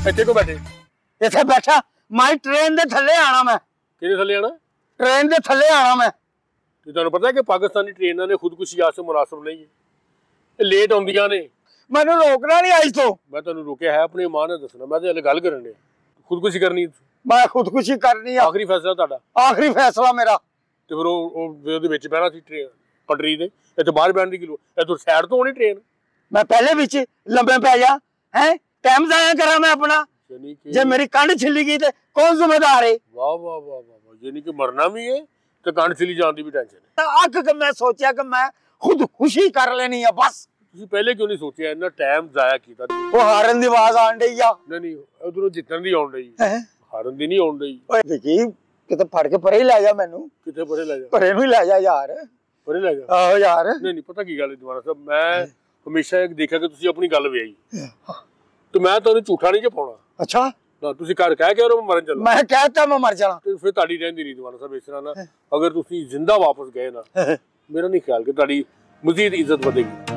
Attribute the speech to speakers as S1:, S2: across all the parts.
S1: ਇੱਥੇ ਕੋ ਬੈਠੇ?
S2: ਇੱਥੇ ਬੈਠਾ ਮੈਂ ਟ੍ਰੇਨ ਦੇ ਥੱਲੇ ਆਣਾ। ਮੈਂ
S1: ਕਿਹਦੇ ਥੱਲੇ ਆਣਾ?
S2: ट्रेन के थले आना मैं।
S1: ਤੇ ਤੁਹਾਨੂੰ ਪਤਾ ਹੈ ਕਿ ਪਾਕਿਸਤਾਨੀ ਟ੍ਰੇਨਾਂ ਨੇ ਖੁਦਕੁਸ਼ੀ ਆਸੇ ਮੁਨਾਸਬ ਨਹੀਂ ਹੈ, ਇਹ ਲੇਟ ਆਉਂਦੀਆਂ ਨੇ।
S2: मैंने रोकना नहीं आज तो।
S1: मैं ਤੁਹਾਨੂੰ ਰੋਕਿਆ ਹੈ ਆਪਣੀ ਮਾਂ ਨੇ ਦੱਸਣਾ, ਮੈਂ ਤੇ ਹਲੇ ਗੱਲ ਕਰਨ ਡਿਆ। ਖੁਦਕੁਸ਼ੀ ਕਰਨੀ?
S2: मैं खुदकुशी करनी है।
S1: ਆਖਰੀ ਫੈਸਲਾ ਤੁਹਾਡਾ?
S2: आखिरी फैसला मेरा।
S1: ਤੇ ਫਿਰ ਉਹਦੇ ਵਿੱਚ ਬਹਿਣਾ ਸੀ ਟ੍ਰੇਨ ਪਟਰੀ ਦੇ, ਇੱਥੇ ਬਾਹਰ ਬਹਿਣ ਦੀ ਕੀ ਲੋੜ? ਇਹ ਤੋਂ ਸਾਈਡ ਤੋਂ ਹੋਣੀ ਟ੍ਰੇਨ।
S2: मैं पहले बिच लंबे पै जा है, टाइम जाया करा मैं अपना। जे मेरी कंड छिली गई तो कौन जिम्मेदार है?
S1: वाह वाह वाह वाह, यानी कि मरना भी है तो कंड छिली जाने की भी टेंशन है।
S2: अख के मैं सोचा कि मैं खुदकुशी कर लेनी है बस।
S1: ਤੁਸੀਂ ਪਹਿਲੇ ਕਿਉਂ ਨਹੀਂ ਸੋਚਿਆ? ਇੰਨਾ ਟਾਈਮ ਜ਼ਾਇਆ ਕੀਤਾ।
S2: वो हारन दी आवाज आन डई आ।
S1: नहीं उधरों जितन दी आउन डई, हारन दी नहीं आउन डई।
S2: ओए विकी किते फड़ के परे ले जा मैनू।
S1: किते परे ले जा?
S2: परे नु ले जा यार।
S1: परे ले जा?
S2: आहो यार।
S1: नहीं पता की गल है दीवाना साहब, मैं हमेशा एक देखा कि तुसी अपनी गल विआई तो मैं तुहानू झूठा नहीं जे पाउणा।
S2: अच्छा
S1: ना तुसी घर कह के और मरन चला।
S2: मैं कहता मैं मर जाना
S1: ते फिर ताड़ी रहंदी नहीं दीवाना साहब। इस तरह ना अगर तुसी जिंदा वापस गए ना, मेरा नहीं ख्याल कि ताड़ी मजीद इज्जत बढ़ेगी।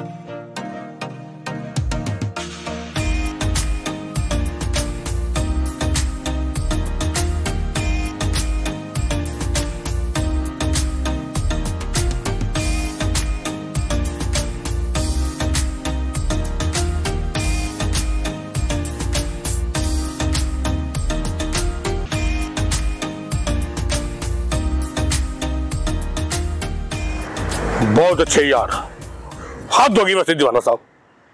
S1: बहुत अच्छे यार, हद होगी वैसे दीवाना साहब।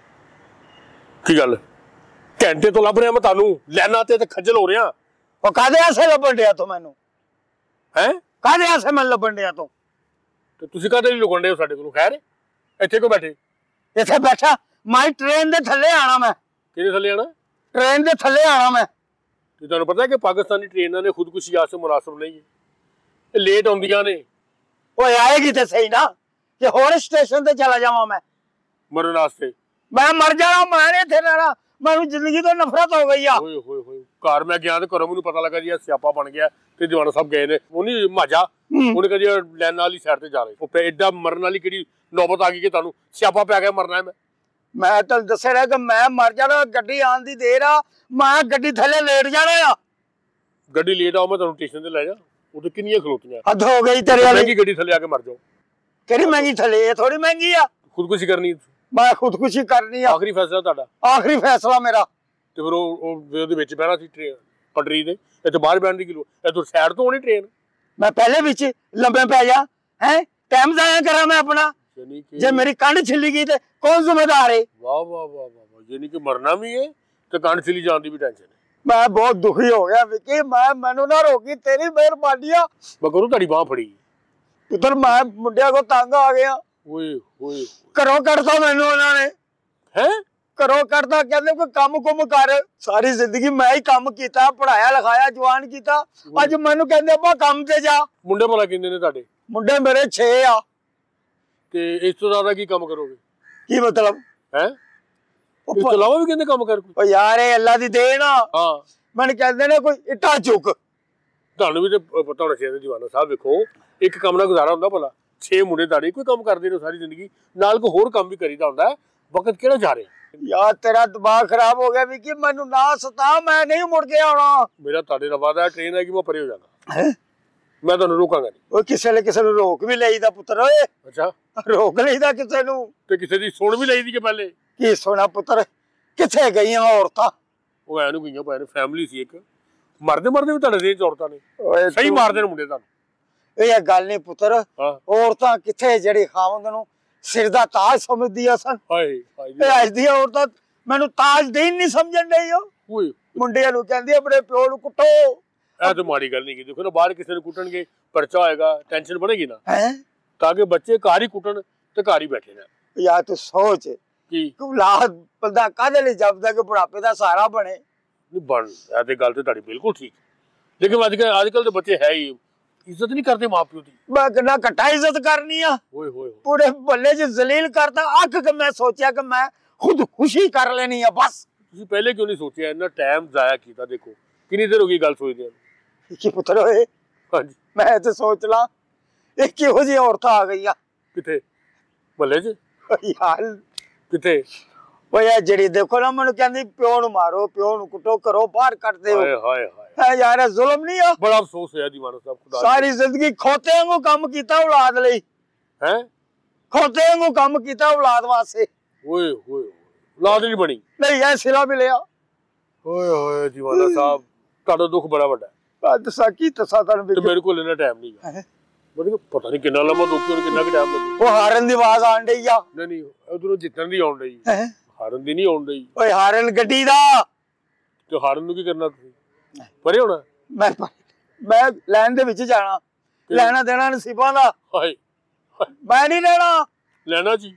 S1: की गल घंटे तो लभ रहा मैं तानू लैना ते खज्जल हो रहा।
S2: ओ कादे आसे लबन दिया तो मैनू
S1: हैं?
S2: कादे आसे मैं लबन दिया तो?
S1: ते तुसी कादे नहीं लुकण दे साडे कोलों? खैर इत्थे को बैठे?
S2: इत्थे बैठा मैं ट्रेन दे थल्ले आना। मैं
S1: किहदे थल्ले आना?
S2: ट्रेन दे थल्ले आना मैं।
S1: ते तुहानू पता है कि पाकिस्तानी ट्रेनां ने खुदकुशी आसे मुनासब नहीं है, ये लेट आउंदियां ने।
S2: ओए आएगी ते सही ना कि होर स्टेशन ते चला जावां मैं
S1: मरन वास्ते?
S2: मैं मर जाना, मैं नहीं इत्थे रहना। मैनू जिंदगी तो नफरत हो गई आ।
S1: ओए होए होए, घर मैं गया ते घरों मैनू पता लगा जी स्यापा बन गया ते दीवाना साहब गए ने उन्हीं माजा उन्हें कहा जी लैन वाली साइड ते जा रहे हो। एडा मरन वाली केड़ी नौबत आ गई कि तुहानू स्यापा पै गया मरना है?
S2: मैं तो दस रहा कि मैं मर जाना, गड्डी आन दी देर आ, मैं गड्डी थल्ले लेट जाना आ।
S1: गड्डी लेट आओ मैं तुहानू स्टेशन ते ले जा, उते कितनियां खलोतियां।
S2: हद हो गई तेरे वाली।
S1: महंगी गड्डी थल्ले आके मर जाओ।
S2: केड़ी महंगी थल्ले? ये थोड़ी महंगी आ।
S1: खुदकुशी करनी?
S2: मैं खुदकुशी करनी आ।
S1: आखिरी फैसला तुहाडा?
S2: आखिरी फैसला मेरा।
S1: ते फिर ਉਹਦੇ ਵਿੱਚ ਬਹਿਣਾ ਸੀ ट्रेन पटरी ਦੇ, ਇੱਥੇ ਬਾਹਰ ਬਹਿਣ ਦੀ ਕੀ ਲੋੜ? ਇਹ ਤੋਂ ਸਾਈਡ ਤੋਂ ਹੋਣੀ ट्रेन।
S2: मैं पहले बिच लंबे पै जा है, टाइम जाया करा मैं अपना। जे मेरी कंड छिली गई तो कौन जिम्मेदार है?
S1: वाह वाह वाह वाह, यानी कि मरना भी है तो कंड छिली जाने की भी टेंशन है।
S2: मैं बहुत दुखी हो गया विकी, मैनू ना रोकी, तेरी मेहरबानी आ।
S1: मैं करूं ताड़ी बांह फड़ी
S2: पुत्र, मैं मुंडिया को तंग आ गया।
S1: ओए ओए,
S2: घरों कढ़ता मैनू उन्होंने।
S1: हैं?
S2: घरों कढ़ता, कहते कोई काम कुम कर। सारी जिंदगी मैं ही काम किया, पढ़ाया लिखाया, जवान किया। अज मैनू कहते अपा काम ते जा।
S1: मुंडे भला किन्ने ने तुहाडे?
S2: मुंडे मेरे 6 आ।
S1: ते इस तो ज्यादा की काम करोगे?
S2: की मतलब
S1: हैं? इस तो अलावा भी कहते काम कर कोई?
S2: ओ यार ये अल्लाह दी देन आ।
S1: हां
S2: मैंने कहते ने कोई इटा चुक।
S1: ਤੁਹਾਨੂੰ ਵੀ ਤੇ ਪਤਾ ਹੋਣਾ ਚਾਹੀਦਾ ਜਵਾਨਾ ਸਾਹਿਬ। ਵੇਖੋ ਇੱਕ ਕੰਮ ਨਾਲ ਗੁਜ਼ਾਰਾ ਹੁੰਦਾ ਭਲਾ, 6 ਮੁੰਡੇ ਦਾੜੀ ਕੋਈ ਕੰਮ ਕਰਦੇ ਨੇ ਸਾਰੀ ਜ਼ਿੰਦਗੀ, ਨਾਲ ਕੋਈ ਹੋਰ ਕੰਮ ਵੀ ਕਰੀਦਾ ਹੁੰਦਾ। ਵਕਤ ਕਿਹੜਾ ਜਾ ਰਿਹਾ
S2: यार, तेरा दिमाग खराब हो गया विकी, मैनू ना सता, मैं नहीं मुड़ के आना।
S1: मेरा ਤੁਹਾਡੇ ਨਾਲ ਵਾਦਾ ट्रेन है कि मैं परे हो जाना, मैं ਤੁਹਾਨੂੰ ਰੋਕਾਂਗਾ ਨਹੀਂ।
S2: ਉਹ ਕਿਸੇ ਨੂੰ ਰੋਕ ਵੀ ਲਈਦਾ ਪੁੱਤਰ। ਓਏ
S1: ਅੱਛਾ,
S2: ਰੋਕ ਲਈਦਾ ਕਿਸੇ ਨੂੰ
S1: ਤੇ ਕਿਸੇ ਦੀ ਸੁਣ ਵੀ ਲਈਦੀ ਕਿ ਪਹਿਲੇ?
S2: ਕੀ ਸੋਨਾ ਪੁੱਤਰ, ਕਿੱਥੇ ਗਈਆਂ ਔਰਤਾਂ?
S1: ਉਹ ਐਨੂੰ ਗਈਆਂ ਪਏ ਨੇ, ਫੈਮਿਲੀ ਸੀ ਇੱਕ। ਮਰਦੇ ਮਰਦੇ ਵੀ ਤੁਹਾਡੇ ਦੇ ਔਰਤਾਂ ਨੇ
S2: ਓਏ
S1: ਸਹੀ ਮਾਰਦੇ ਨੇ ਮੁੰਡੇ ਤੁਹਾਨੂੰ।
S2: ਇਹ ਗੱਲ ਨਹੀਂ ਪੁੱਤਰ, ਔਰਤਾਂ ਕਿੱਥੇ ਜਿਹੜੀ ਖਾਵੰਦ ਨੂੰ ਸਿਰ ਦਾ ਤਾਜ ਸਮਝਦੀਆਂ ਸਨ।
S1: ਹਾਏ
S2: ਇਹ ਅੱਜ ਦੀਆਂ ਔਰਤਾਂ ਮੈਨੂੰ ਤਾਜਦੀਨ ਨਹੀਂ ਸਮਝਣ ਡਈ।
S1: ਓਏ
S2: ਮੁੰਡਿਆਂ ਨੂੰ ਕਹਿੰਦੀ ਆਪਣੇ ਪਿਓ ਨੂੰ ਕੁੱਟੋ।
S1: ਇਹ ਤਾਂ ਮਾੜੀ ਗੱਲ ਨਹੀਂ ਕੀ। ਦੇਖੋ ਨਾ, ਬਾਹਰ ਕਿਸੇ ਨੂੰ ਕੁੱਟਣਗੇ, ਪਰਚਾ ਹੋਏਗਾ, ਟੈਨਸ਼ਨ ਬਣੇਗੀ ਨਾ,
S2: ਹੈ
S1: ਤਾਂ ਕਿ ਬੱਚੇ ਘਰ ਹੀ ਕੁੱਟਣ ਤੇ ਘਰ ਹੀ ਬੈਠੇ ਨੇ।
S2: ਯਾਰ ਤੂੰ ਸੋਚ
S1: ਕੀ
S2: ਔਲਾਦ ਬੰਦਾ ਕਾਹਦੇ ਲਈ ਜਪਦਾ ਕਿ ਬੁਢਾਪੇ ਦਾ ਸਹਾਰਾ ਬਣੇ।
S1: ਨਹੀਂ ਬਣ, ਇਹ ਤੇ ਗੱਲ ਤੇ ਤੁਹਾਡੀ ਬਿਲਕੁਲ ਠੀਕ। ਲੇਕਿਨ ਅੱਜ ਕੱਲ ਦੇ ਬੱਚੇ ਹੈ ਹੀ ਇੱਜ਼ਤ ਨਹੀਂ ਕਰਦੇ ਮਾਂ ਪਿਓ ਦੀ।
S2: ਮੈਂ ਕਿੰਨਾ ਘੱਟਾ ਇੱਜ਼ਤ ਕਰਨੀ ਆ।
S1: ਓਏ ਹੋਏ,
S2: ਪੂਰੇ ਬੱਲੇ ਚ ਜ਼ਲੀਲ ਕਰਦਾ। ਅੱਖ ਕੇ ਮੈਂ ਸੋਚਿਆ ਕਿ ਮੈਂ ਖੁਦਕੁਸ਼ੀ ਕਰ ਲੈਣੀ ਆ ਬਸ।
S1: ਤੁਸੀਂ ਪਹਿਲੇ ਕਿਉਂ ਨਹੀਂ ਸੋਚਿਆ? ਇੰਨਾ ਟਾਈਮ ਜ਼ਾਇਆ ਕੀਤਾ। ਦੇਖੋ ਕਿੰਨੀ ਦੇਰ ਹੋ ਗਈ ਗੱਲ ਸੋਚਦੇ ਆ।
S2: ਕੀ ਪੁੱਤਰ ਹੋਏ,
S1: ਹਾਂਜੀ
S2: ਮੈਂ ਤੇ ਸੋਚ ਲਾ ਇਹ ਕਿਹੋ ਜਿਹੀ ਔਰਤਾਂ ਆ ਗਈਆਂ
S1: ਕਿੱਥੇ? ਮਹੱਲੇ 'ਚ?
S2: ਯਾਰ
S1: ਕਿੱਥੇ?
S2: ਉਹ ਯਾਰ ਜਿਹੜੀ ਦੇਖੋ ਨਾ ਮੈਨੂੰ ਕਹਿੰਦੀ ਪਿਓ ਨੂੰ ਮਾਰੋ, ਪਿਓ ਨੂੰ ਕੁੱਟੋ, ਕਰੋ ਬਾਹਰ ਕੱਢਦੇ ਹੋ।
S1: ਹਾਏ ਹਾਏ ਹਾਏ,
S2: ਹੈ ਯਾਰ, ਇਹ ਜ਼ੁਲਮ ਨਹੀਂ ਆ?
S1: ਬੜਾ ਅਫਸੋਸ ਹੋਇਆ ਦੀਵਾਨਾ ਸਾਹਿਬ, ਖੁਦਾ
S2: ਸਾਰੀ ਜ਼ਿੰਦਗੀ ਖੋਤੇ ਵਾਂਗੂ ਕੰਮ ਕੀਤਾ ਔਲਾਦ ਲਈ,
S1: ਹੈ
S2: ਖੋਤੇ ਵਾਂਗੂ ਕੰਮ ਕੀਤਾ ਔਲਾਦ ਵਾਸਤੇ।
S1: ਓਏ ਹੋਏ, ਔਲਾਦ ਨਹੀਂ ਬਣੀ।
S2: ਨਹੀਂ ਇਹ ਸਿਰਾ ਮਿਲਿਆ।
S1: ਓਏ ਹੋਏ ਦੀਵਾਨਾ ਸਾਹਿਬ, ਤੁਹਾਡਾ ਦੁੱਖ ਬੜਾ ਵੱਡਾ ਹੈ।
S2: ਦੱਸਾਂ ਕੀ ਦੱਸਾਂ ਤੁਹਾਨੂੰ?
S1: ਤੇ ਮੇਰੇ ਕੋਲ ਇੰਨਾ ਟਾਈਮ ਨਹੀਂ ਹੈ, ਮੈਨੂੰ ਪਤਾ ਨਹੀਂ ਕਿੰਨਾ ਲੰਮਾ ਦੁੱਖ ਹੋਣ, ਕਿੰਨਾ ਕੁ ਟਾਈਮ ਲੱਗੂ।
S2: ਉਹ ਹਾਰਨ ਦੀ ਆਵਾਜ਼ ਆਣ ਡਈ ਆ।
S1: ਨਹੀਂ ਉਧਰੋਂ ਜਿੱਤਣ ਦੀ ਆਉਣ ਡਈ, ਹਾਰਨ ਦੀ ਨਹੀਂ ਆਉਣ ਡਈ।
S2: ਓਏ ਹਾਰਨ ਗੱਡੀ ਦਾ।
S1: ਤੇ ਹਾਰਨ ਨੂੰ ਕੀ ਕਰਨਾ ਤੁਸੀਂ? ਪਰੇ ਹੋਣਾ।
S2: ਮੈਂ ਲੈਣ ਦੇ ਵਿੱਚ ਜਾਣਾ, ਲੈਣਾ ਦੇਣਾ ਨਸੀਬਾਂ ਦਾ।
S1: ਹਾਏ
S2: ਮੈਂ ਨਹੀਂ ਲੈਣਾ।
S1: ਲੈਣਾ ਜੀ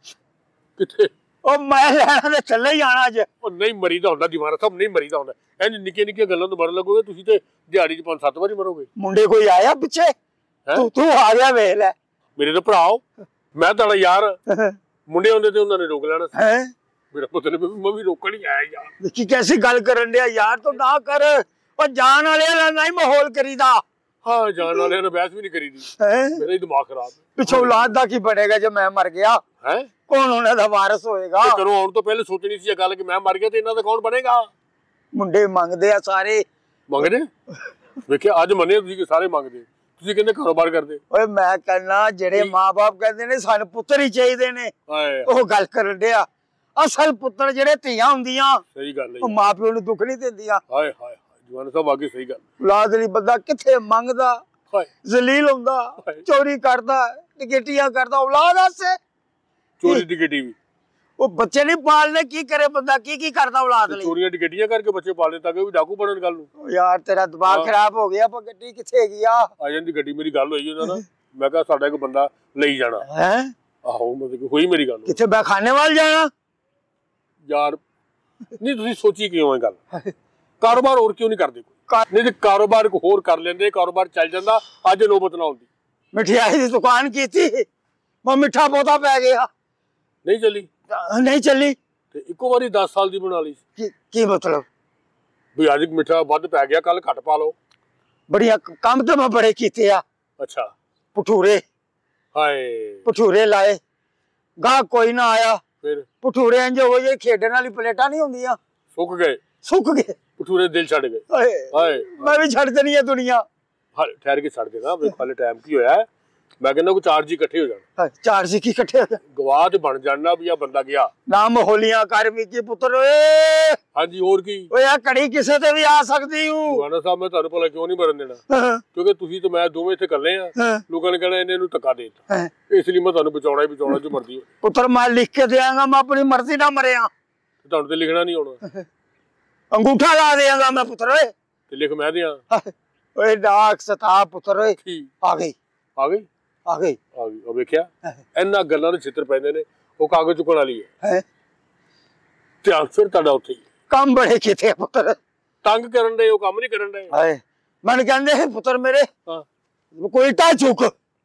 S1: ਕਿੱਥੇ?
S2: ਉਹ ਮੈਂ ਲੈਣਾ ਤੇ ਚੱਲੇ ਹੀ ਆਣਾ ਅੱਜ।
S1: ਉਹ ਨਹੀਂ ਮਰੀਦਾ ਹੁੰਦਾ ਦੀਵਾਨਾ ਸਾਹਿਬ, ਨਹੀਂ ਮਰੀਦਾ ਹੁੰਦਾ। ਇੰਝ ਨਿੱਕੀਆਂ ਨਿੱਕੀਆਂ ਗੱਲਾਂ ਤੋਂ ਮਰਨ ਲੱਗੋਗੇ ਤੁਸੀਂ, ਤੇ ਦਿਹਾੜੀ 'ਚ 5-7 ਵਾਰੀ ਮਰੋਗੇ।
S2: ਮੁੰਡੇ ਕੋਈ ਆਇਆ ਪਿੱਛੇ? ਤੂੰ ਆ ਗਿਆ ਵੇਖ ਲੈ।
S1: ਮੇਰੇ ਤਾਂ ਭਰਾ ਹੋ, ਮੈਂ ਤੁਹਾਡਾ ਯਾਰ। ਮੁੰਡੇ ਹੁੰਦੇ ਤੇ ਉਹਨਾਂ ਨੇ ਰੋਕ ਲੈਣਾ ਸੀ। ਮੇਰਾ ਪੁੱਤ ਨੇ ਮੈਂ ਵੀ ਰੋਕਣ ਹੀ ਆਇਆ ਯਾਰ।
S2: ਦੇਖੀ ਕੈਸੀ ਗੱਲ ਕਰਨ ਡਿਆ ਯਾਰ, ਤੂੰ ਨਾ ਕਰ। ਉਹ ਜਾਣ ਵਾਲਿਆਂ ਨਾਲ ਨਹੀਂ ਮਾਹੌਲ ਕਰੀਦਾ।
S1: ਹਾਂ, ਜਾਣ ਵਾਲਿਆਂ ਨਾਲ ਬਹਿਸ ਵੀ ਨਹੀਂ ਕਰੀਦੀ। ਮੇਰਾ ਹੀ ਦਿਮਾਗ ਖਰਾਬ।
S2: ਪਿੱਛੋਂ ਔਲਾਦ ਦਾ ਕੀ ਬਣੇਗਾ ਜੇ ਮੈਂ ਮਰ ਗਿਆ?
S1: ਹੈ
S2: ਕੌਣ ਉਹਨਾਂ ਦਾ ਵਾਰਿਸ ਹੋਏਗਾ?
S1: ਘਰੋਂ ਆਉਣ ਤੋਂ ਪਹਿਲੇ ਸੋਚਣੀ ਸੀ ਇਹ ਗੱਲ ਕਿ ਮੈਂ ਮਰ ਗਿਆ ਤੇ ਇਹਨਾਂ ਦਾ ਕੌਣ ਬਣੇਗਾ?
S2: ਮੁੰਡੇ ਮੰਗਦੇ ਆ ਸਾਰੇ।
S1: ਮੰਗਦੇ? ਵੇਖਿਆ ਅੱਜ ਮੰਨੇ ਤੁਸੀਂ ਕਿ ਸਾਰੇ ਮੰਗਦੇ। ਤੁਸੀਂ ਕਹਿੰਦੇ ਕਾਰੋਬਾਰ ਕਰਦੇ।
S2: ਓਏ ਮੈਂ ਕਹਿੰਦਾ ਜਿਹੜੇ ਮਾਂ-ਬਾਪ ਕਹਿੰਦੇ ਨੇ ਸਾਨੂੰ ਪੁੱਤਰ ਹੀ ਚਾਹੀਦੇ ਨੇ, ਉਹ ਗੱਲ ਕਰਨ ਡਿਆ। ਅਸਲ ਪੁੱਤਰ ਜਿਹੜੇ ਧੀਆਂ ਹੁੰਦੀਆਂ,
S1: ਸਹੀ ਗੱਲ ਹੈ,
S2: ਉਹ ਮਾਂ ਪਿਓ ਨੂੰ ਦੁੱਖ ਨਹੀਂ ਦਿੰਦੀਆਂ।
S1: ਹਾਏ ਹਾਏ ਦੀਵਾਨਾ ਸਾਹਿਬ, ਆਗੇ ਸਹੀ ਗੱਲ।
S2: ਔਲਾਦ ਲਈ ਬੰਦਾ ਕਿੱਥੇ ਮੰਗਦਾ, ਜ਼ਲੀਲ ਹੁੰਦਾ, ਚੋਰੀ ਕਰਦਾ, ਟਿਕਟੀਆਂ ਕਰਦਾ ਔਲਾਦ ਵਾਸਤੇ।
S1: ਚੋਰੀ ਟਿਕਟੀ ਵੀ
S2: ਉਹ ਬੱਚੇ ਨਹੀਂ ਪਾਲਨੇ, ਕੀ ਕਰੇ ਬੰਦਾ? ਕੀ ਕਰਦਾ ਔਲਾਦ ਲਈ?
S1: ਚੋਰੀਆਂ ਟਿਕਟੀਆਂ ਕਰਕੇ ਬੱਚੇ ਪਾਲਣੇ ਤਾਂ ਕਿ ਵੀ ਡਾਕੂ ਬਣਨ। ਗੱਲ ਨੂੰ
S2: ਯਾਰ ਤੇਰਾ ਦਿਮਾਗ ਖਰਾਬ ਹੋ ਗਿਆ। ਪਰ ਗੱਡੀ ਕਿੱਥੇ ਹੈਗੀ ਆ?
S1: ਆ ਜਾਂਦੀ ਗੱਡੀ। ਮੇਰੀ ਗੱਲ ਹੋਈ ਉਹਨਾਂ ਨਾਲ, ਮੈਂ ਕਿਹਾ ਸਾਡਾ ਇੱਕ ਬੰਦਾ ਲਈ ਜਾਣਾ
S2: ਹੈ।
S1: ਆਹੋ ਮਤਲਬ ਹੋਈ ਮੇਰੀ ਗੱਲ।
S2: ਕਿੱਥੇ ਬੈਖਾਨੇ ਵੱਲ ਜਾਣਾ?
S1: ਯਾਰ ਨਹੀਂ ਤੁਸੀਂ ਸੋਚੀ ਕਿਉਂ ਇਹ ਗੱਲ? ਕਾਰੋਬਾਰ ਹੋਰ ਕਿਉਂ ਨਹੀਂ ਕਰਦੇ ਕੋਈ? ਨਹੀਂ ਤੇ ਕਾਰੋਬਾਰ ਕੋ ਹੋਰ ਕਰ ਲੈਂਦੇ, ਕਾਰੋਬਾਰ ਚੱਲ ਜਾਂਦਾ, ਅੱਜ ਨੌਬਤ ਨਾ ਆਉਂਦੀ।
S2: ਮਠਿਆਈ ਦੀ ਦੁਕਾਨ ਕੀਤੀ, ਮੈਂ ਮਿੱਠਾ ਬਹੁਤਾ ਪੈ ਗਿਆ।
S1: ਨਹੀਂ ਚੱਲੀ?
S2: ਨਹੀਂ ਚੱਲੀ।
S1: ਤੇ ਇੱਕੋ ਵਾਰੀ 10 ਸਾਲ ਦੀ ਬਣਾ ਲਈ।
S2: ਕੀ ਮਤਲਬ?
S1: ਵੀ ਅੱਜ ਮਿੱਠਾ ਵੱਧ ਪੈ ਗਿਆ, ਕੱਲ ਘੱਟ ਪਾ ਲਓ।
S2: ਬੜੀਆਂ ਕੰਮ ਤਾਂ ਮੈਂ ਬੜੇ ਕੀਤੇ ਆ।
S1: ਅੱਛਾ।
S2: ਭਟੂਰੇ,
S1: ਹਾਏ
S2: ਭਟੂਰੇ ਲਾਏ, ਗਾਹ ਕੋਈ ਨਾ ਆਇਆ।
S1: ਫਿਰ
S2: ਭਟੂਰੇ ਇੰਜ ਹੋ ਗਏ, ਖੇਡਣ ਵਾਲੀ ਪਲੇਟਾਂ ਨਹੀਂ ਹੁੰਦੀਆਂ,
S1: ਸੁੱਕ ਗਏ।
S2: ਸੁੱਕ ਗਏ
S1: ਭਟੂਰੇ ਦਿਲ ਛੱਡ ਗਏ।
S2: ਹਾਏ ਮੈਂ ਵੀ ਛੱਡ ਦੇਣੀ ਹੈ ਦੁਨੀਆ।
S1: ਹਾਲੇ ਠਹਿਰ ਕੇ ਛੱਡ ਦੇਣਾ। ਵੇਖ ਹਾਲੇ ਟਾਈਮ ਕੀ ਹੋਇਆ। ਮੈਂ ਕਹਿੰਦਾ ਕੋਈ 4 ਜੀ ਇਕੱਠੇ ਹੋ ਜਾਣ।
S2: 4 ਜੀ ਕੀ ਇਕੱਠੇ ਹੋ ਜਾਣ?
S1: ਗਵਾਹ ਤੇ ਬਣ ਜਾਣਾ ਵੀ ਆ ਬੰਦਾ ਗਿਆ।
S2: ਨਾ ਮਹੋਲੀਆਂ ਕਰ ਵੀ ਕੀ ਪੁੱਤਰ ਓਏ।
S1: ਹਾਂਜੀ ਹੋਰ ਕੀ? ਓਏ
S2: ਆ ਘੜੀ ਕਿਸੇ ਤੇ ਵੀ ਆ ਸਕਦੀ ਹੂੰ।
S1: ਦੀਵਾਨਾ ਸਾਹਿਬ ਮੈਂ ਤੁਹਾਨੂੰ ਭਲਾ ਕਿਉਂ ਨਹੀਂ ਮਰਨ ਦੇਣਾ? ਕਿਉਂਕਿ ਤੁਸੀਂ ਤੇ ਮੈਂ ਦੋਵੇਂ ਇੱਥੇ ਇਕੱਲੇ ਆ। ਲੋਕਾਂ ਨੇ ਕਹਿਣਾ ਇਹਨੇ ਨੂੰ ਧੱਕਾ ਦੇ ਦਿੱਤਾ, ਇਸ ਲਈ ਮੈਂ ਤੁਹਾਨੂੰ ਬਚਾਉਣਾ ਹੀ ਬਚਾਉਣਾ ਜੋ ਮਰਜ਼ੀ।
S2: ਪੁੱਤਰ ਮੈਂ ਲਿਖ ਕੇ ਦਿਆਂਗਾ, ਮੈਂ ਆਪਣੀ ਮਰਜ਼ੀ ਨਾਲ ਮਰਿਆ।
S1: ਤੁਹਾਨੂੰ ਤੇ ਲਿਖਣਾ ਨਹੀਂ ਆਉਣਾ।
S2: ਅੰਗੂਠਾ ਲਾ ਦਿਆਂਗਾ ਮੈਂ ਪੁੱਤਰ ਓਏ।
S1: ਤੇ ਲਿਖ ਮੈਂ ਦਿਆਂ।
S2: ਓਏ ਡਾਕ ਸਤਾ ਪੁੱਤਰ ਓਏ। ਆ ਗਈ
S1: ਆ ਗਈ
S2: ਆ ਗਈ
S1: ਆ ਗਈ। ਉਹ ਵੇਖਿਆ ਇਹਨਾਂ ਗੱਲਾਂ ਦੇ ਚਿੱਤਰ ਪੈਂਦੇ ਨੇ। ਉਹ ਕਾਗਜ਼ ਚੁੱਕਣ ਵਾਲੀ ਹੈ। ਧਿਆਨ ਫਿਰ ਤੁਹਾਡਾ ਉੱਥੇ ਹੀ।
S2: ਕੰਮ ਬੜੇ ਕੀਤੇ ਪੁੱਤਰ।
S1: ਤੰਗ ਕਰਨ ਦੇ, ਉਹ ਕੰਮ ਨਹੀਂ ਕਰਨ ਦੇ।
S2: ਹਾਏ ਮੈਨੂੰ ਕਹਿੰਦੇ ਪੁੱਤਰ ਮੇਰੇ ਕੋਈ ਇੱਟਾਂ ਚੁੱਕ।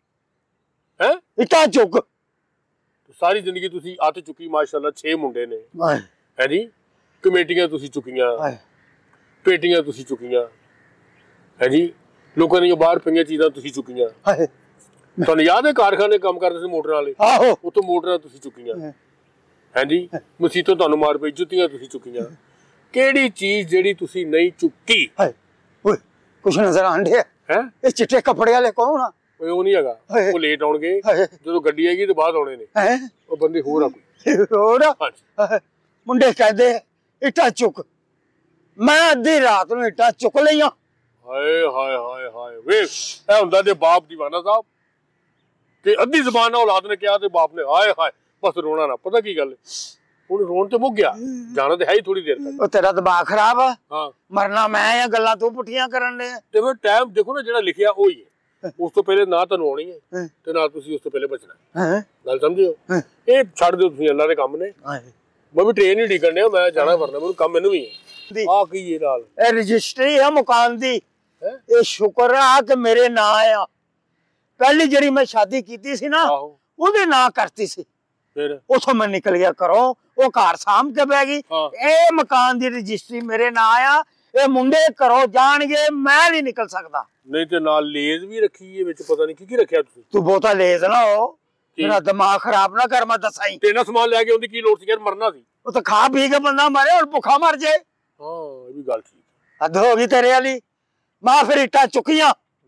S1: ਹੈ
S2: ਇੱਟਾਂ ਚੁੱਕ।
S1: ਸਾਰੀ ਜ਼ਿੰਦਗੀ ਤੁਸੀਂ ਅੱਤ ਚੁੱਕੀ। ਮਾਸ਼ਾਅੱਲਾ 6 ਮੁੰਡੇ ਨੇ ਹੈ ਜੀ। ਕਮੇਟੀਆਂ ਤੁਸੀਂ ਚੁੱਕੀਆਂ, ਪੇਟੀਆਂ ਤੁਸੀਂ ਚੁੱਕੀਆਂ ਹੈ ਜੀ। ਲੋਕਾਂ ਦੀਆਂ ਬਾਹਰ ਪਈਆਂ ਚੀਜ਼ਾਂ ਤੁਸੀਂ ਚੁੱਕੀਆਂ। ਤੁਹਾਨੂੰ ਯਾਦ ਹੈ ਕਾਰਖਾਨੇ ਕੰਮ ਕਰਦੇ ਸੀ ਮੋਟਰਾਂ ਵਾਲੇ?
S2: ਆਹੋ
S1: ਉੱਥੋਂ ਮੋਟਰਾਂ ਤੁਸੀਂ ਚੁੱਕੀਆਂ ਹੈ ਜੀ। ਮਸੀਤੋਂ ਤੁਹਾਨੂੰ ਮਾਰ ਪਈ, ਜੁੱਤੀਆਂ ਤੁਸੀਂ ਚੁੱਕੀਆਂ। ਕਿਹੜੀ ਚੀਜ਼ ਜਿਹੜੀ ਤੁਸੀਂ ਨਹੀਂ ਚੁੱਕੀ?
S2: ਓਏ ਕੁਛ ਨਜ਼ਰ ਆਂਦੇ ਹੈ। ਇਹ ਚਿੱਟੇ ਕੱਪੜੇ ਵਾਲੇ ਕੌਣ ਆ?
S1: ਓਏ ਉਹ ਨਹੀਂ ਹੈਗਾ, ਉਹ ਲੇਟ ਆਉਣਗੇ। ਜਦੋਂ ਗੱਡੀ ਆਏਗੀ ਤੇ ਬਾਅਦ ਆਉਣੇ ਨੇ। ਉਹ ਬੰਦੇ ਹੋਰ ਆ ਕੋਈ
S2: ਹੋਰ? ਮੁੰਡੇ ਕਹਿੰਦੇ ਇੱਟਾਂ ਚੁੱਕ। ਮੈਂ ਅੱਧੀ ਰਾਤ ਨੂੰ ਇੱਟਾਂ ਚੁੱਕ ਲਈਆਂ।
S1: ਹਾਏ ਹਾਏ ਹਾਏ ਹਾਏ। ਵੇਖ ਇਹ ਹੁੰਦਾ ਜੇ ਬਾਪ ਦੀਵਾਨਾ ਸਾਹਿਬ ਤੇ ਅੱਧੀ ਜ਼ਬਾਨ ਨਾਲ ਔਲਾਦ ਨੇ ਕਿਹਾ ਤੇ ਬਾਪ ਨੇ ਹਾਏ ਹਾਏ ਬਸ ਰੋਣਾ ਨਾ। ਪਤਾ ਕੀ ਗੱਲ, ਹੁਣ ਰੋਣ ਤੇ ਮੁੱਕ ਗਿਆ, ਜਾਣਾ ਤੇ ਹੈ ਹੀ ਥੋੜੀ ਦੇਰ ਤੱਕ।
S2: ਉਹ ਤੇਰਾ ਦਿਮਾਗ ਖਰਾਬ ਆ।
S1: ਹਾਂ
S2: ਮਰਨਾ ਮੈਂ ਆ, ਗੱਲਾਂ ਤੂੰ ਪੁੱਠੀਆਂ ਕਰਨ ਦੇ।
S1: ਤੇ ਫਿਰ ਟਾਈਮ ਦੇਖੋ ਨਾ, ਜਿਹੜਾ ਲਿਖਿਆ ਉਹ ਹੀ ਹੈ। ਉਸ ਤੋਂ ਪਹਿਲੇ ਨਾ ਤੁਹਾਨੂੰ ਆਉਣੀ ਹੈ ਤੇ ਨਾ ਤੁਸੀਂ ਉਸ ਤੋਂ ਪਹਿਲੇ ਬਚਣਾ। ਗੱਲ ਸਮਝਿਓ? ਇਹ ਛੱਡ ਦਿਓ ਤੁਸੀਂ, ਅੱਲਾ ਦੇ ਕੰਮ ਨੇ। ਮੈਂ ਵੀ ਟ੍ਰੇਨ ਹੀ ਢੀਕਣ ਡਿਆ, ਮੈਂ ਜਾਣਾ ਵਰਨਾ ਮੈਨੂੰ ਕੰਮ ਮੈਨੂੰ ਵੀ ਹੈ। ਆ ਕੀ ਇਹ ਨਾਲ
S2: ਇਹ ਰਜਿਸਟਰੀ ਹੈ ਮਕਾਨ ਦੀ। ਇਹ ਸ਼ੁਕਰ ਆ ਕਿ ਮੇਰੇ ਨਾਂ ਆ। ਪਹਿਲੀ ਜਿਹੜੀ ਮੈਂ ਸ਼ਾਦੀ ਕੀਤੀ ਸੀ ਨਾ, ਉਹਦੇ ਨਾਂ ਕਰਤੀ ਸੀ।
S1: ਫਿਰ
S2: ਉਥੋਂ ਮੈਂ ਨਿਕਲ ਗਿਆ ਘਰੋਂ, ਉਹ ਘਰ ਸਾਂਭ ਕੇ ਬਹਿ ਗਈ। ਇਹ ਮਕਾਨ ਦੀ ਰਜਿਸਟਰੀ ਮੇਰੇ ਨਾਂ ਆ। ਇਹ ਮੁੰਡੇ ਘਰੋਂ ਜਾਣਗੇ, ਮੈਂ ਨਹੀਂ ਨਿਕਲ ਸਕਦਾ।
S1: ਨਹੀਂ ਤੇ ਨਾਲ ਲੇਜ਼ ਵੀ ਰੱਖੀ ਹੈ ਵਿੱਚ, ਪਤਾ ਨਹੀਂ ਕੀ ਰੱਖਿਆ ਤੁਸੀਂ।
S2: ਤੂੰ ਬਹੁਤਾ ਲੇਜ਼ ਨਾ ਹੋ, ਮੇਰਾ ਦਿਮਾਗ ਖਰਾਬ ਨਾ ਕਰ। ਮੈਂ ਦੱਸਾਂ ਹੀ
S1: ਤੇ ਨਾ ਸਮਾਨ ਲੈ ਕੇ ਆਉਂਦੀ ਕੀ ਲੋੜ ਸੀ ਯਾਰ, ਮਰਨਾ ਸੀ।
S2: ਉਹ ਤਾਂ ਖਾ ਪੀ ਕੇ ਬੰਦਾ ਮਰੇ और भुखा मर जाए।
S1: हाँ ये भी गल ठीक
S2: हद हो गई तेरे वाली। मैं फिर इट्टा चुकियां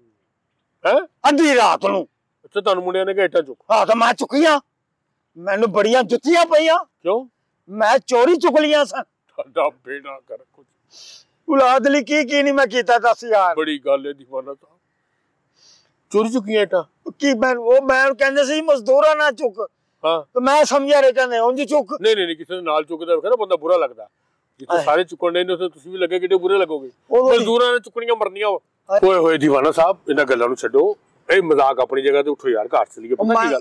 S1: है
S2: अद्धी रात नूं।
S1: अच्छा तुहानू मुंडिया ने कहा इट्टा चुक?
S2: हाँ तो मैं चुकियां, मैनू बड़ियां जुत्तियां पईयां।
S1: क्यों?
S2: मैं चोरी चुक लिया सन।
S1: साडा बेड़ा कर कुछ
S2: औलाद लई की नहीं मैं कीता दस यार।
S1: बड़ी गल है दीवाना साहब, चोरी चुकियां इट्टा
S2: की मैं वो मैं कहंदे सी मजदूरा ना चुक।
S1: हाँ
S2: तो मैं समझा रे कहंदे उंज चुक।
S1: नहीं नहीं नहीं, किसी ने नाल चुकदा होवे ना बंदा बुरा लगदा। जिथे सारे चुकण ने उथे तुसीं भी लगे किडे बुरे लगोगे। मजदूरां ने चुकणियां मरनियां। ओए होए दीवाना साहब इन्हां गल्लां नूं छड्डो, ए मजाक अपनी जगह ते उठो यार, घर चलीए। पता की गल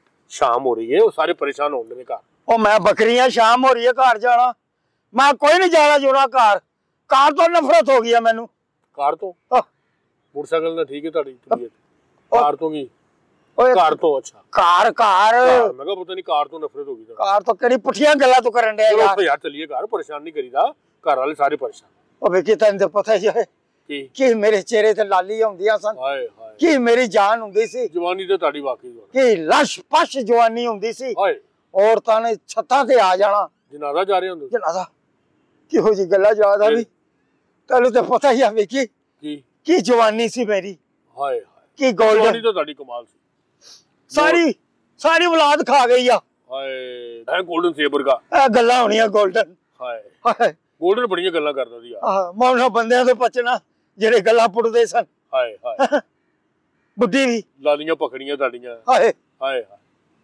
S1: शाम हो रही है, वो सारे परेशान होंदे ने घर। ओ
S2: मैं बकरियां शाम हो रही है घर जाना, मैं कोई नहीं जाना जुना घर। कार तो नफरत हो गई है मैनू।
S1: कार तो मोटरसाइकिल ना ठीक है तुहाडी तबीयत, कार तो की कार तो अच्छा
S2: कार कार
S1: मैं कहा पता नहीं कार तो नफरत हो गई।
S2: कार तो कड़ी पुठियां गल्लां तो करन दे
S1: यार। यार चलिए घर, परेशान नहीं करीदा, घर वाले सारे परेशान।
S2: ओ बेकी तैनूं ते पता ही है कि मेरे चेहरे ते लाली हुंदियां सन।
S1: हाय हाय
S2: कि मेरी जान हुंदी सी।
S1: जवानी ते तुहाडी वाकई
S2: कि लश पश जवानी हुंदी सी।
S1: हाय
S2: औरतां ने छत्तां ते आ जाना।
S1: जनाजा जा रहे हुंदे?
S2: जनाजा किहो जी गल्लां याद आ भी। तैनूं ते पता ही है बेकी की जवानी सी मेरी।
S1: हाय हाय
S2: की गोल्डन
S1: जवानी तो तुहाडी कमाल सी।
S2: सारी सारी औलाद खा गई आ।
S1: हाय है गोल्डन सेबर का
S2: ए गल्लां होणियां गोल्डन।
S1: हाय
S2: हाय
S1: गोल्डन बड़ियां गल्लां करदा सी यार।
S2: हां मौना बंदियां तो बचना जेड़े गल्लां पुड़दे सन।
S1: हाय हाय
S2: बुड्ढी भी
S1: लालियां पकड़ियां ताड़ियां।
S2: हाय
S1: हाय हाय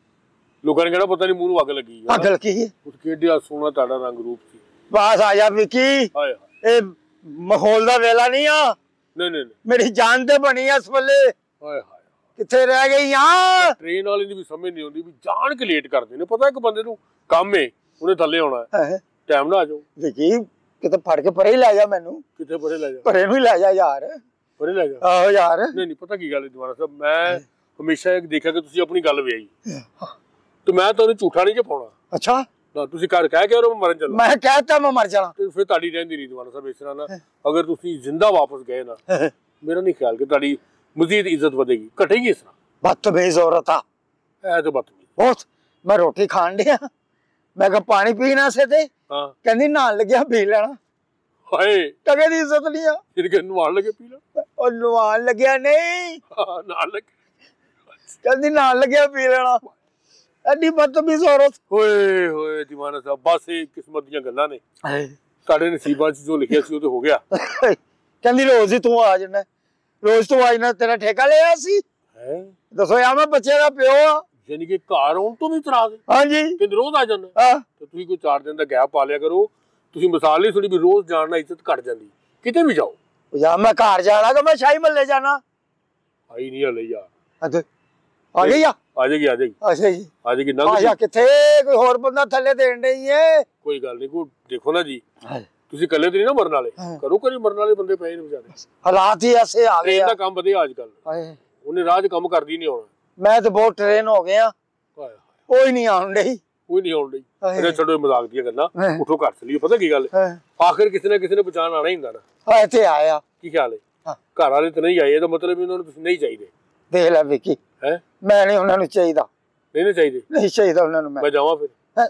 S1: लोकां ने कहना पता नहीं मुंह अग लगी है।
S2: अग लगी है
S1: उस केडिया सोना ताड़ा रंग रूप सी।
S2: बस आ जा विकी।
S1: हाय हाय
S2: ए माहौल दा वेला नहीं आ।
S1: नहीं नहीं
S2: मेरी जान ते बनी इस वेले।
S1: हाय हाय
S2: किथे रह गई हां?
S1: ट्रेन वाले दी भी समझ नहीं आउंदी भी जान के लेट करदे ने। पता एक बंदे नूं काम है उन्हें थल्ले आउणा है, टाइम ना आ जाओ।
S2: विकी किते फड़ के परे ले जा मैनू।
S1: किथे परे ले जा?
S2: परे नूं ले जा यार,
S1: परे ले जा।
S2: आहो यार।
S1: नहीं नहीं पता की गल है दीवाना साहब, मैं हमेशा एक देखा कि तुसी अपनी गल वेई तो मैं तुहानू झूठा नहीं जे पाउणा।
S2: अच्छा
S1: ना तुसी घर कह के और मरन चला।
S2: मैं कहता मैं मर जाना
S1: ते फिर ताड़ी रहंदी नहीं दीवाना साहब। इस तरह ना अगर तुसी जिंदा वापस गए ना मेरा नहीं ख्याल कि ताड़ी मजीद इज्जत बढ़ेगी, घटेगी। इस तरह
S2: बदतमीज औरत आ।
S1: ऐ तो बदतमीज
S2: बहुत। मैं रोटी खान दिया, मैं कहा पानी पीना से ते
S1: हां
S2: कहंदी नहान लग्या पी लेना।
S1: हाय
S2: टके दी इज्जत नहीं आ।
S1: फिर के नहान लगे पी ला।
S2: और नहान लग्या नहीं,
S1: हां नहान लगे
S2: कहंदी नहान लग्या पी लेना। एडी बदतमीज औरत।
S1: ओए होए दीवाना साहब बस ये किस्मत दी गल्लां ने। साडे नसीबां च जो लिखिया सी वो तो हो गया।
S2: कहंदी रोज ही तू आ जाना, रोज तू आ जाना, तेरा ठेका लिया सी
S1: है।
S2: दसो यार मैं बच्चे दा प्यो आ।
S1: यानी कि घर आउण तो भी इतराज है?
S2: हां जी
S1: कि रोज आ जाना।
S2: हां
S1: तो तुसी कोई 4 दिन दा गैप पा लिया करो। तुसी मिसाल नहीं सुनी भी रोज जाना इज्जत घट जांदी। किते भी जाओ
S2: यार मैं घर जाना कि मैं शाही महल्ले जाना।
S1: आई नहीं हले यार।
S2: आ गई आ
S1: जाएगी आ जाएगी
S2: अच्छा जी
S1: आ जाएगी ना।
S2: आजा किथे कोई होर बंदा थल्ले देण नहीं है।
S1: कोई गल नहीं, को देखो ना जी तुसी कल्ले तो नहीं ना मरन वाले, करो करी मरन वाले बंदे पए ने बेचारे।
S2: हालात ही ऐसे आ गए।
S1: ट्रेन दा काम बढ़िया आजकल, उन्हें राज काम करदी नहीं होना।
S2: मैं तो बहुत ट्रेन हो गया, कोई नहीं आउण डई,
S1: कोई नहीं आउण डई। अरे छोड़ो मजाक दी गल्लां, उठो घर चलिए। पता की गल आखिर किसी ने पहचान आना ही हुंदा ना।
S2: हां इत्थे आया
S1: की ख्याल है? घर वाले तो नहीं आए तो मतलब इन्होंने तुसी नहीं चाहिए।
S2: देख ले विकी
S1: है
S2: मैं नहीं उन्हां नु चाहिदा।
S1: नहीं चाहिए? नहीं
S2: चाहिदा उन्हां नु। मैं
S1: जावां फिर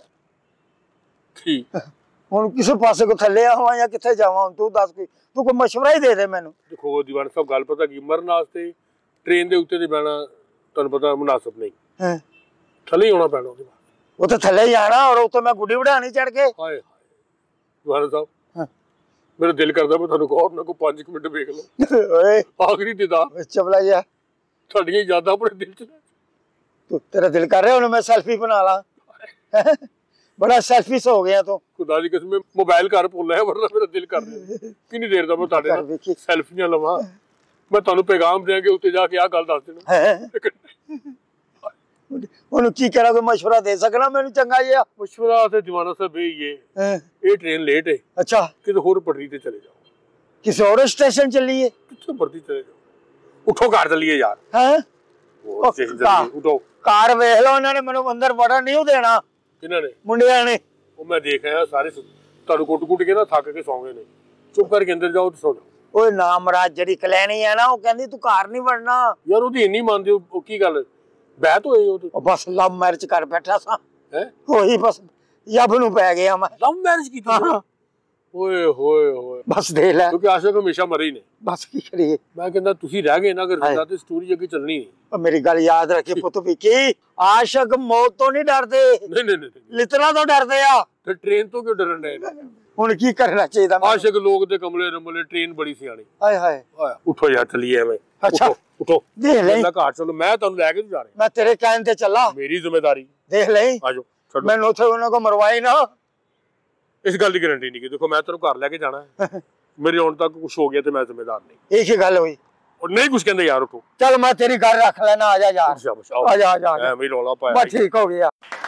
S1: ठीक
S2: हुण किस पासे को थल्ले आवां या किथे जावां? तू दस तू कोई मशवरा ही दे दे मैनू।
S1: देखो दीवान साहब गल पता की मरन वास्ते ट्रेन दे उत्ते ते बैठना तुहानू पता मुनासिब नहीं है। थल्ले ही होना पैना ओहदे बाद।
S2: वो तो थल्ले ही आना और उत्ते मैं गुड्डी बढ़ानी चढ़ के।
S1: हाय हाय दीवान साहब मेरा दिल करदा मैं तुहानू कहो ना को 5 मिनट देख लो। ओए आखिरी दिदा
S2: चबला जा
S1: ਤੁਹਾਡੀਆਂ ਯਾਦਾਂ ਆਪਣੇ ਦਿਲ ਚ ਨੇ।
S2: तू तेरा दिल कर रहा है मैं सेल्फी बना ला। बड़ा सेल्फिश हो गया तो
S1: खुदा दी कसम मोबाइल घर भुल है वरना मेरा दिल कर रहा किन्नी देर दा मैं ਤੁਹਾਡੇ ਨਾਲ ਸੈਲਫੀਆਂ ਲਵਾਂ। ਮੈਂ ਤੁਹਾਨੂੰ ਪੈਗਾਮ ਦਿਆਂ ਕਿ ਉੱਤੇ ਜਾ ਕੇ ਆ ਗੱਲ ਦੱਸ ਦੇਣਾ।
S2: ਉਹਨੂੰ ਕੀ ਕਰਾਂ ਕੋਈ ਮਸ਼ਵਰਾ ਦੇ ਸਕਣਾ ਮੈਨੂੰ ਚੰਗਾ ਜਿਹਾ?
S1: ਮਸ਼ਵਰਾ ਤੇ ਦੀਵਾਨਾ ਸਾਹਿਬ ਇਹ ट्रेन लेट है।
S2: अच्छा
S1: किते होर पटरी ते चले जाओ,
S2: किसी और स्टेशन चलिए।
S1: किथे मर्जी चले जाओ, उठो घर चलिए यार।
S2: हैं
S1: उठो
S2: कार वेख लो उन्होंने मैनू अंदर बड़ा नहीं देना।
S1: किन्हां ने?
S2: मुंडियां ने।
S1: ओ मैं देख आया सारे तुहानू कुट-कुट के ना थक के सौ गए ने। चुप करके अंदर जाओ ते सो जाओ।
S2: ओए ना मराज जड़ी कलैनी है ना वो कहंदी तू घर नहीं वड़ना।
S1: यार ओदी इन्नी मानदे हो की गल बैत होई ओ?
S2: बस लव मैरिज कर बैठा सा
S1: है।
S2: होई बस ਯੱਬ ਨੂੰ ਪੈ ਗਿਆ ਮੈਂ।
S1: ਲਵ ਮੈਰਿਜ ਕੀਤੀ? ਓਏ ਹੋਏ ਹੋਏ,
S2: ਬਸ ਦੇਖ ਲੈ,
S1: ਕਿਉਂਕਿ ਆਸ਼ਕ ਹਮੇਸ਼ਾ ਮਰੇ ਹੀ ਨੇ।
S2: ਬਸ ਕੀ ਕਰੀਏ।
S1: ਮੈਂ ਕਹਿੰਦਾ ਤੁਸੀਂ ਰਹਿ ਗਏ ਨਾ ਅਗਰ ਤੇ ਸਟੋਰੀ ਅੱਗੇ ਚੱਲਣੀ ਨਹੀਂ।
S2: ਮੇਰੀ ਗੱਲ ਯਾਦ ਰੱਖੀ ਪੁੱਤ ਵਿੱਕੀ, ਆਸ਼ਕ ਮੌਤ ਤੋਂ ਨਹੀਂ ਡਰਦੇ,
S1: ਨਹੀਂ ਨਹੀਂ ਨਹੀਂ,
S2: ਲਿਤਨਾ ਤੋਂ ਡਰਦੇ ਆ।
S1: ਤੇ ਟ੍ਰੇਨ ਤੋਂ ਕਿਉਂ ਡਰਨ ਡਏ?
S2: ਹੁਣ ਕੀ ਕਰਨਾ ਚਾਹੀਦਾ?
S1: ਆਸ਼ਕ ਲੋਕ ਦੇ ਕਮਲੇ ਰਮਲੇ, ਟ੍ਰੇਨ ਬੜੀ ਸਿਆਣੀ।
S2: ਹਾਏ ਹਾਏ,
S1: ਉਠੋ ਯਾਰ ਚੱਲੀਏ ਐਵੇਂ।
S2: ਅੱਛਾ
S1: ਉਠੋ,
S2: ਦੇਖ ਲੈ,
S1: ਮੈਂ ਘਰ ਚਲੋ, ਮੈਂ ਤੁਹਾਨੂੰ ਲੈ ਕੇ ਜਾ ਰਿਹਾ।
S2: ਮੈਂ ਤੇਰੇ ਕਹਿਣ ਤੇ ਚੱਲਾਂ,
S1: ਮੇਰੀ ਜ਼ਿੰਮੇਵਾਰੀ।
S2: ਦੇਖ ਲੈ,
S1: ਆਜੋ ਛੱਡੋ
S2: ਮੈਨੂੰ ਉੱਥੇ ਉਹਨਾਂ ਕੋ ਮਰਵਾਈ ਨਾ।
S1: ਇਸ ਗੱਲ ਦੀ ਗਾਰੰਟੀ ਨਹੀਂ ਕਿ ਦੇਖੋ ਮੈਂ ਤੈਨੂੰ ਘਰ ਲੈ ਕੇ ਜਾਣਾ ਹੈ, ਮੇਰੇ ਆਉਣ ਤੱਕ ਕੁਝ ਹੋ ਗਿਆ ਤੇ ਮੈਂ ਜ਼ਿੰਮੇਦਾਰ ਨਹੀਂ।
S2: ਇਹ ਕੀ ਗੱਲ ਹੋਈ?
S1: ਉਹ ਨਹੀਂ ਕੁਝ ਕਹਿੰਦੇ ਯਾਰ, ਉਠੋ।
S2: ਚੱਲ ਮੈਂ ਤੇਰੀ ਗੱਲ ਰੱਖ ਲੈਣਾ, ਆ ਜਾ ਯਾਰ, ਆ ਜਾ ਆ ਜਾ,
S1: ਐਵੇਂ ਰੌਲਾ ਪਾਇਆ।
S2: ਬਸ ਠੀਕ ਹੋ ਗਿਆ।